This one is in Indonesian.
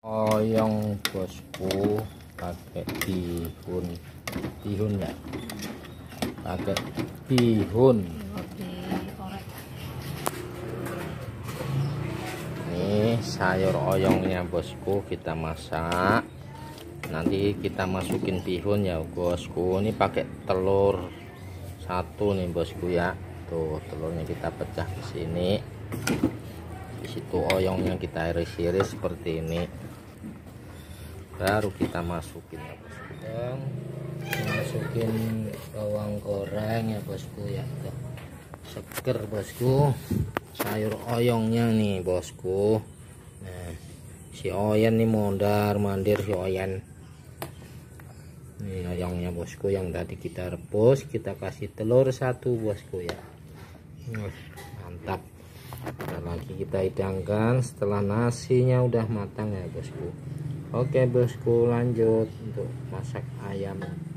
Oyong bosku pakai bihun ya, pakai bihun. Ini sayur oyongnya bosku, kita masak, nanti kita masukin bihun ya bosku. Ini pakai telur satu nih bosku ya, tuh telurnya kita pecah ke sini, di situ oyongnya kita iris-iris seperti ini, baru kita masukin ya bosku. Masukin bawang goreng ya bosku ya, tuh seger bosku sayur oyongnya nih bosku. Nah si Oyen nih mondar mandir, si Oyen nih oyongnya bosku yang tadi kita rebus, kita kasih telur satu bosku ya. Mantap. Bentar lagi kita hidangkan setelah nasinya udah matang ya bosku. Oke bosku, lanjut untuk masak ayam.